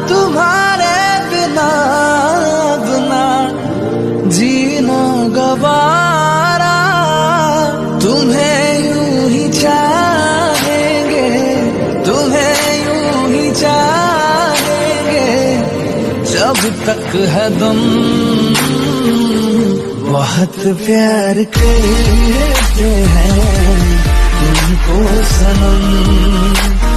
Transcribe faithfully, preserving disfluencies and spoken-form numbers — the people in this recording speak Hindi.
तुम्हारे बिना बिना जीना गवारा, तुम्हें यूं ही चाहेंगे, तुम्हें यूं ही चाहेंगे जब तक है दम। बहुत प्यार करते हैं तुमको सनम।